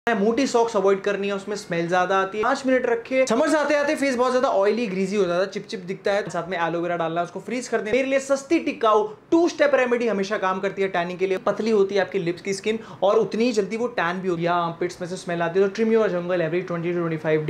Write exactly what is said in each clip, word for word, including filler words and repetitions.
मोटी socks avoid करनी है, उसमें स्मेल ज्यादा आती है। पांच मिनट रखे। समझ आते आते फेस बहुत ज्यादा ऑयली ग्रीजी हो जाता है, चिप चिप दिखता है। साथ में एलोवेरा डालना है, उसको फ्रीज कर देना। मेरे लिए सस्ती टिकाऊ टू स्टेप रेमेडी हमेशा काम करती है टैनिंग के लिए। पतली होती है आपकी लिप्स की स्किन और उतनी ही जल्दी वो टैन भी होती है। आर्मपिट्स में से स्मेल आती है तो trim your jungle every twenty to twenty five.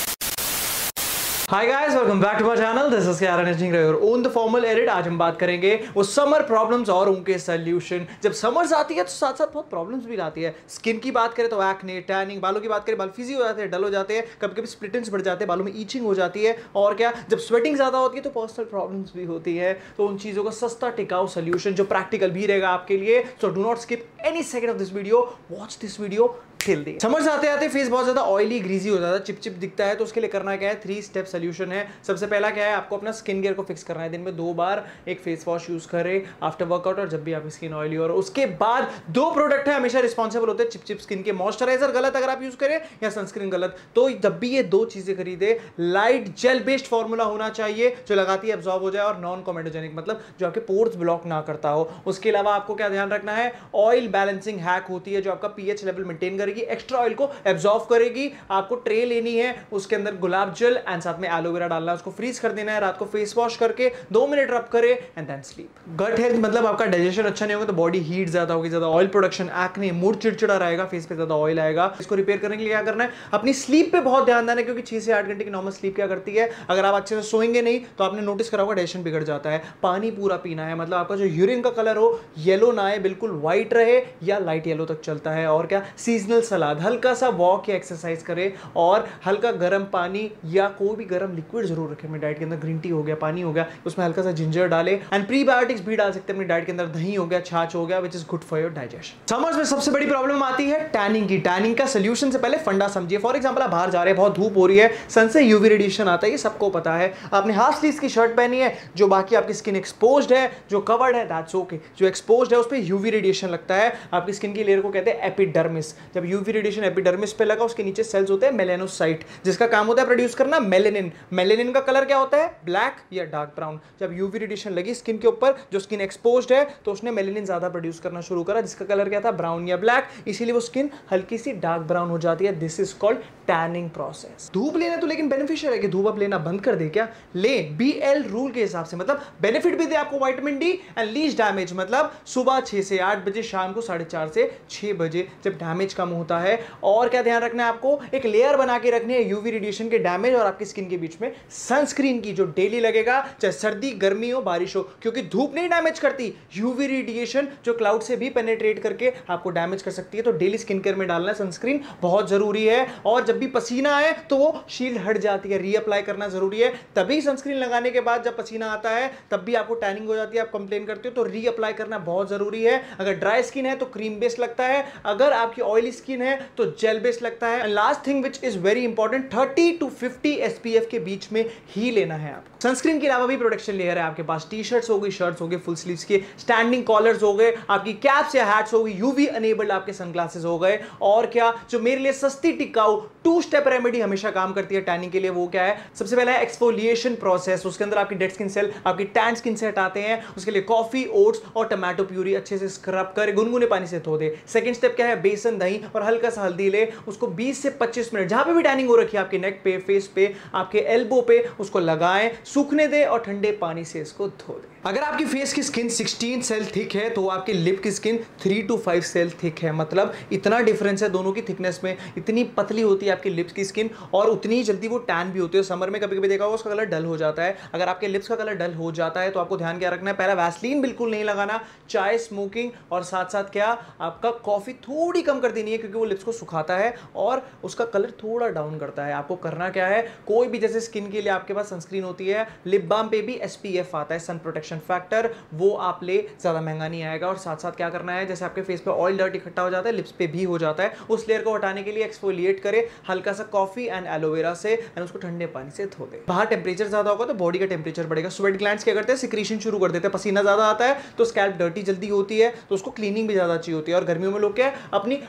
Hi guys, welcome back to my channel. This is Karen Engineer on the formal edit. आज हम बात करेंगे वो समर प्रॉब्लम्स और उनके सॉल्यूशन। जब समर्स आती है तो साथ साथ बहुत प्रॉब्लम्स भी आती है। स्किन की बात करें तो एक्ने, टैनिंग, बालों की बात करें बाल फ्रीजी हो जाते हैं, डल हो जाते हैं, कभी कभी स्प्लिटेंस बढ़ जाते हैं, बालों में ईचिंग हो जाती है। और क्या, जब स्वेटिंग ज्यादा होती है तो पर्सनल प्रॉब्लम्स भी होती है। तो उन चीजों का सस्ता टिकाऊ सॉल्यूशन जो प्रैक्टिकल भी रहेगा आपके लिए। So do not skip any second of this video, watch this video. समझ आते आते फेस बहुत ज्यादा ऑयली ग्रीजी हो जाता है, चिप चिप दिखता है, तो उसके लिए करना क्या है, थ्री स्टेप सोल्यूशन है। सबसे पहला क्या है, आपको अपना स्किन केयर को फिक्स करना है। दिन में दो बार एक फेस वॉश यूज करें आफ्टर वर्कआउट और जब भी आपकी स्किन ऑयली हो। और उसके बाद दो प्रोडक्ट है हमेशा रिस्पॉन्सिबल होते हैं चिप चिप स्किन के। मॉइस्चराइजर गलत अगर आप यूज करें या सनस्क्रीन गलत, तो जब भी ये दो चीजें खरीदे, लाइट जेल बेस्ड फॉर्मूला होना चाहिए जो लगाती है एब्जॉर्ब हो जाए और नॉन कॉमेडोजेनिक, मतलब जो आपके पोर्स ब्लॉक ना करता हो। उसके अलावा आपको क्या ध्यान रखना है, ऑयल बैलेंसिंग हैक होती है जो आपका पीएच लेवल मेंटेन करेगी, एक्स्ट्रा ऑयल को एब्जॉर्ब करेगी। आपको ट्रे लेनी है, उसके अंदर गुलाब जल एंड साथ में एलोवेरा डालना है, उसको फ्रीज कर देना है। रात को फेस वॉश करके दो मिनट रब करे and then sleep. Gut health मतलब आपका डाइजेशन अच्छा नहीं होगा तो बॉडी हीट ज्यादा होगी, ज्यादा ऑयल प्रोडक्शन, एक्ने, मूड चिड़चिड़ा रहेगा, फेस पे ज्यादा ऑयल आएगा। इसको रिपेयर करने के लिए क्या करना है, अपनी स्लीप पे बहुत ध्यान देना है, क्योंकि छह से आठ घंटे की नॉर्मल स्लीप क्या करती है, अगर आप अच्छे से सोएंगे नहीं तो आपने नोटिस करा होगा डाइजेशन बिगड़ जाता है। पानी पूरा पीना है, मतलब आपका जो यूरिन का कलर हो येलो ना आए, बिल्कुल व्हाइट रहे या लाइट येलो तक चलता है। और क्या, सीजनल सलाद, हल्का सा वॉक या एक्सरसाइज करें और हल्का गर्म पानी या कोई भी गर्म लिक्विड जरूर रखें अपनी डाइट के अंदर। ग्रीन टी हो गया, पानी हो गया, उसमें हल्का सा जिंजर डालें। एंड प्रीबायोटिक्स भी डाल सकते हैं अपनी डाइट के अंदर। दही हो गया, छाछ हो गया, which is good for your digestion. Summers में सबसे बड़ी प्रॉब्लम आती है टैनिंग की। टैनिंग का सोल्यूशन से पहले फंडा समझिए। फॉर एग्जांपल आप बाहर जा रहे हैं, बहुत धूप हो रही है, सन से यूवी रेडिएशन आता है, ये सबको पता है। आपने हाफ स्लीव्स की शर्ट पहनी है, जो बाकी आपकी स्किन एक्सपोज्ड है, जो कवर्ड है, दैट्स ओके। जो एक्सपोज्ड है उस पर यूवी रेडिएशन लगता है। आपकी स्किन की लेयर को कहते हैं एपिडर्मिस। जब यूवी रेडिएशन एपिडर्मिस पे लगा, उसके नीचे सेल्स होते हैं मेलेनोसाइट, जिसका काम होता है प्रोड्यूस करना मेलेनिन। मेलेनिन का कलर क्या होता है, ब्लैक या डार्क ब्राउन। जब यूवी रेडिएशन लगी स्किन के ऊपर, जो स्किन एक्सपोज्ड है, तो उसने मेलेनिन ज्यादा प्रोड्यूस करना शुरू करा, जिसका कलर क्या था, ब्राउन या ब्लैक। इसीलिए वो स्किन हल्की सी डार्क ब्राउन हो जाती है। This is called tanning process. धूप लेना तो लेकिन बेनिफिशियल है कि धूप आप लेना बंद कर दे क्या, ले बी एल रूल के हिसाब से, मतलब बेनिफिट भी दे आपको vitamin D and least damage, मतलब सुबह छह से आठ बजे, शाम को साढ़े चार से छह बजे, जब डैमेज कम होता है। और क्या ध्यान रखना है, आपको एक लेयर बना के रखनी है यूवी रेडिएशन के डैमेज और आपकी स्किन के बीच में, सनस्क्रीन की, जो डेली लगेगा, चाहे सर्दी गर्मी हो बारिश हो, क्योंकि धूप नहीं डैमेज करती, यूवी रेडिएशन जो क्लाउड से भी पेनिट्रेट करके आपको डैमेज कर सकती है। तो डेली स्किन केयर में डालना सनस्क्रीन बहुत जरूरी है। और जब भी पसीना आए तो वो शील्ड हट जाती है, रीअप्लाई करना जरूरी है। तभी सनस्क्रीन लगाने के बाद जब पसीना आता है तब भी आपको टैनिंग हो जाती है, आप कंप्लेन करते हो, तो रीअप्लाई करना बहुत जरूरी है। अगर ड्राई स्किन है तो क्रीम बेस्ड लगता है, अगर आपकी ऑयली स्किन है तो जेल बेस्ड लगता है। Last thing which is very important, thirty to fifty SPF के बीच में ही लेना है आपको। सनस्क्रीन के अलावा भी प्रोटेक्शन लेयर है आपके पास, टी शर्ट्स हो गई, शर्ट्स हो गए फुल स्लीव्स के, स्टैंडिंग कॉलर्स हो गए, आपकी कैप्स या हैट्स हो गई, यूवी अनेबल्ड आपके सनग्लासेस हो गए। और क्या, जो मेरे लिए सस्ती टिकाऊ टू स्टेप रेमेडी हमेशा काम करती है टैनिंग के लिए, वो क्या है, सबसे पहला है एक्सफोलिएशन प्रोसेस। उसके अंदर आपकी डेड स्किन सेल, आपकी टैन स्किन से हटाते हैं। उसके लिए कॉफी, ओट्स और टमाटो प्यूरी अच्छे से स्क्रब कर गुनगुने पानी से धो दे। सेकंड स्टेप क्या है, बेसन, दही और हल्का सा हल्दी ले, उसको बीस से पच्चीस मिनट, जहां पे भी टैनिंग हो रखी है, आपके नेक पे, फेस पे, आपके एल्बो पे, उसको लगाएं, सूखने दे और ठंडे पानी से इसको धो दे। अगर आपकी फेस की स्किन सोलह सेल थिक है तो आपकी लिप की skin three to five cell thick है, मतलब इतना डिफरेंस है दोनों की थिकनेस में। इतनी पतली होती है आपकी लिप्स की स्किन और उतनी ही जल्दी वो टैन भी होती है। समर में कभी कभी देखा होगा उसका कलर डल हो जाता है। अगर आपके लिप्स का कलर डल हो जाता है तो आपको ध्यान क्या रखना है, पहला वैसलीन बिल्कुल नहीं लगाना, चाय, स्मोकिंग और साथ साथ क्या, आपका कॉफी थोड़ी कम कर देनी है, क्योंकि वो लिप्स को सुखाता है और उसका कलर थोड़ा डाउन करता है। आपको करना क्या है, कोई भी जैसे स्किन के लिए आपके पास सनस्क्रीन होती है, लिप बाम पे भी एसपीएफ आता है, सन प्रोटेक्शन फैक्टर, वो आप ले, ज्यादा महंगा नहीं आएगा। और साथ साथ क्या करना है, जैसे आपके फेस पे ऑयल डर्ट इकट्ठा हो जाता है, लिप्स पे भी हो जाता है, उस लेयर को हटाने के लिए एक्सफोलिएट करे हल्का सा कॉफी एंड एलोवेरा से, एंड उसको ठंडे पानी से धो दे। बाहर टेंपरेचर ज्यादा होगा तो बॉडी का टेंपरेचर बढ़ेगा। स्वेट ग्लैंड्स क्या करते हैं, सिक्रीशन शुरू कर देते हैं। पसीना ज्यादा आता है तो स्कैल्प डर्टी जल्दी होती है, तो उसको क्लीनिंग भी ज्यादा अच्छी होती है। और गर्मियों में लोग क्या अपनी रूल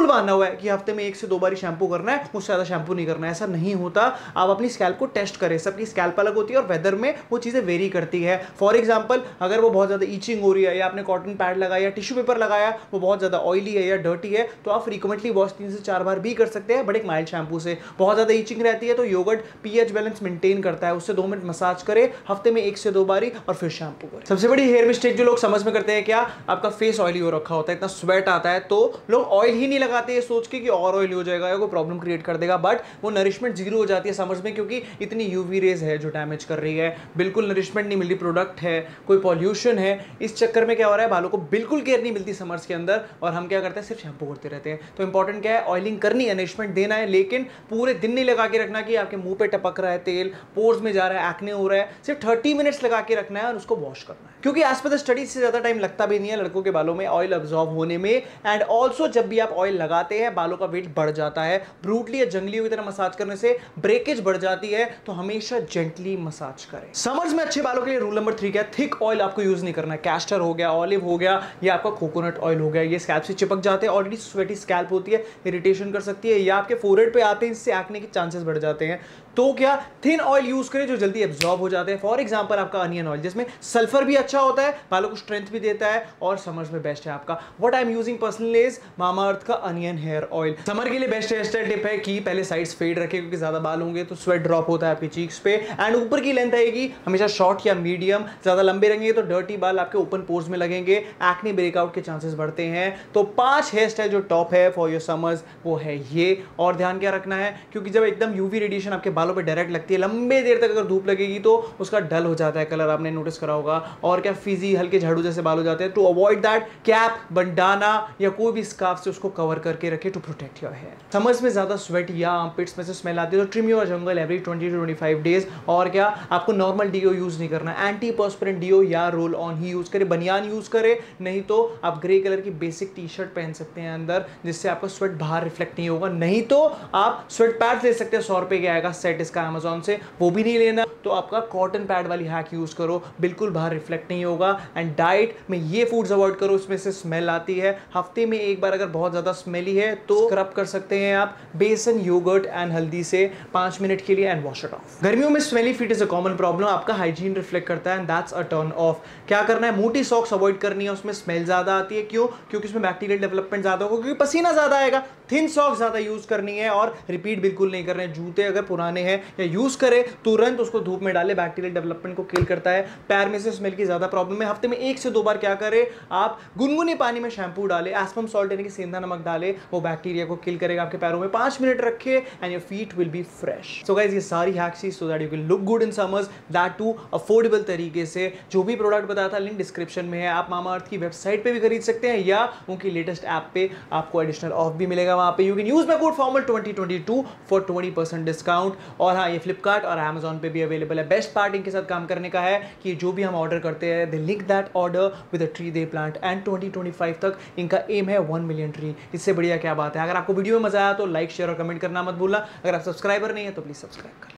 बांधा हुआ है कि हफ्ते में एक से दो बार शैम्पू करना है, उससे ज्यादा शैम्पू नहीं करना है, ऐसा नहीं होता। आप अपनी स्कैल्प को टेस्ट करें, सबकी स्कैल्प अलग होती है और वेदर में वो चीजें वेरी करती है। फॉर एग्जाम्पल अगर वो बहुत ज्यादा ईचिंग हो रही है या आपने कॉटन पैड लगाया या टिश्यू पेपर लगाया, वो बहुत ज्यादा ऑयली है या डर्टी है, तो आप फ्रीक्वेंटली वॉश तीन से चार बार भी कर सकते हैं, बट एक माइल्ड शैम्पू से। बहुत ज्यादा ईचिंग रहती है तो योगर्ट पीएच बैलेंस मेंटेन करता है, उससे दो मिनट मसाज करें हफ्ते में एक से दो बारी और फिर शैम्पू करें। सबसे बड़ी हेयर मिस्टेक जो लोग समझ में करते हैं, क्या आपका फेस ऑयली हो रखा होता है, इतना स्वेट आता है, तो लोग ऑयल ही नहीं लगाते ये सोच के कि और ऑयल हो जाएगा या कोई प्रॉब्लम क्रिएट कर देगा, बट वो नरिशमेंट जीरो हो जाती है समर्स में, क्योंकि इतनी यूवी रेज है जो डैमेज कर रही है, बिल्कुल नरिशमेंट नहीं मिल रही, प्रोडक्ट है, कोई पॉल्यूशन है, इस चक्कर में क्या हो रहा है, बालों को बिल्कुल केयर नहीं मिलती समर्स के अंदर, और हम क्या करते हैं, सिर्फ शैम्पू करते रहते हैं। तो इंपॉर्टेंट क्या है, ऑयलिंग करनी है, नरिशमेंट देना है, लेकिन पूरे दिन नहीं लगा के रखना कि आपके मुंह पे टपक रहा है तेल, पोर्स में जा रहा है, एक्ने हो रहा है, सिर्फ थर्टी मिनट्स लगा के रखना है और उसको वॉश करना है, क्योंकि एज पर द स्टडी से ज्यादा टाइम लगता भी नहीं है लड़कों के बालों में ऑयल अब्सॉर्ब होने में। एंड ऑल्सो जब भी आप ऑयल लगाते हैं बालों का वेट बढ़ जाता है, ब्रूटली या जंगलियों की तरह मसाज करने से ब्रेकेज बढ़ जाती है, तो हमेशा जेंटली मसाज करें। समर्स में अच्छे बालों के लिए रूल नंबर थ्री क्या है, थिक ऑयल आपको यूज नहीं करना है। कैस्टर हो गया, ऑलिव हो गया, या आपका कोकोनट ऑयल हो गया, ये स्कैल्प से चिपक जाते हैं, ऑलरेडी स्वेटी स्कैल्प होती है, इरिटेशन कर सकती है, या आपके फोरहेड पे आते हैं, इससे एक्ने के चांसेस बढ़ जाते हैं। तो क्या थिन ऑयल यूज करें जो जल्दी एब्जॉर्ब हो जाते हैं। फॉर एग्जांपल आपका अनियन ऑयल, जिसमें सल्फर भी अच्छा होता है, बालों को स्ट्रेंथ भी देता है और समर्स में बेस्ट है आपका। What I am using personally is Mamaearth का अनियन हेयर ऑयल। समर के लिए बेस्ट हेयर स्टाइल टिप है कि पहले साइड्स फेड रखें, क्योंकि ज्यादा बाल होंगे तो स्वेट ड्रॉप होता है आपकी चीक्स पे। एंड ऊपर की लेंथ आएगी हमेशा शॉर्ट या मीडियम, ज्यादा लंबे रहेंगे तो डर्टी बाल आपके ओपन पोर्स में लगेंगे, एक्ने ब्रेकआउट के चांसेस बढ़ते हैं। तो पांच हेयर स्टाइल जो टॉप है फॉर योर समर्स वो है ये। और ध्यान क्या रखना है, क्योंकि जब एकदम यूवी रेडिएशन आपके बालों पे डायरेक्ट लगती है, लंबे देर तक अगर धूप लगेगी तो उसका डल हो जाता है कलर, आपने नोटिस करा होगा, और क्या फिजी हल्के झाड़ू जैसे बाल हो जाते हैं। To avoid that, cap, bandana या कोई भी स्कार्फ से उसको कवर करके रखे to protect your hair. Summers में ज्यादा स्वेट या आर्मपिट्स में से स्मेल आती है तो trim your jungle every twenty to twenty five days. और क्या, आपको नॉर्मल डीओ यूज नहीं करना, एंटी पर्सपिरेंट डीओ या रोल ऑन ही यूज करें, बनियान यूज करें, नहीं तो आप ग्रे कलर की बेसिक टी शर्ट पहन सकते हैं अंदर, जिससे आपका स्वेट बाहर रिफ्लेक्ट नहीं होगा। नहीं तो आप स्वेट पैड ले सकते हैं, सौ रुपए के आएगा सेट इसका अमेजोन से, वो भी नहीं लेना तो आपका कॉटन पैड वाली हैक यूज करो, बिल्कुल बाहर रिफ्लेक्ट नहीं होगा। एंड डाइट में ये फूड्स अवॉइड करो, इसमें से स्मेल आती है। हफ्ते में एक बार अगर बहुत ज्यादा स्मेली है तो स्क्रब कर सकते हैं आप बेसन, योगर्ट एंड हल्दी से पांच मिनट के लिए एंड वॉश इट ऑफ। गर्मियों में smelly feet is a common problem, आपका हाइजीन रिफ्लेक्ट करता है and that's a turn off. क्या करना है, मोटी सॉक्स अवॉइड करनी है, उसमें स्मेल ज्यादा आती है। क्यों? क्योंकि उसमें बैक्टीरियल डेवलपमेंट ज्यादा होगा, क्योंकि पसीना ज्यादा आएगा। थिन सॉक्स ज्यादा यूज करनी है और रिपीट बिल्कुल नहीं करने। जूते अगर पुराने हैं या यूज करें तुरंत उसको धूप में डाले, बैक्टीरियल डेवलपमेंट को किल करता है। पैर में से स्मेल की ज्यादा प्रॉब्लम है, हफ्ते में एक से दो बार क्या करें, आप गुनगुने पानी में शैम्पू डालें, एस्पम सॉल्ट यानी कि सेंधा नमक डालें, वो बैक्टीरिया को किल करेगा आपके पैरों में। पांच मिनट रखे and your feet will be fresh. So guys, ये सारी hacks so that you can look good in summers, that too affordable तरीके से। जो भी प्रोडक्ट बताया था लिंक डिस्क्रिप्शन में है, आप मामाअर्थ की वेबसाइट पे भी खरीद सकते हैं या उनकी लेटेस्ट ऐप पे आपको एडिशनल ऑफ भी मिलेगा वहां पे। You can use my code formal twenty twenty two for twenty percent discount. और हाँ, ये फ्लिपकार्ट और अमेजॉन पे भी अवेलेबल है। बेस्ट पार्ट इनके साथ काम करने का है कि जो भी हम ऑर्डर करते हैं, they link that order with a tree they plant and twenty twenty five तक इनका एम है वन मिलियन ट्री। इससे बढ़िया क्या बात है। अगर आपको वीडियो में मजा आया तो लाइक, शेयर और कमेंट करना मत भूलना। अगर आप सब्सक्राइबर नहीं है तो प्लीज सब्सक्राइब करें।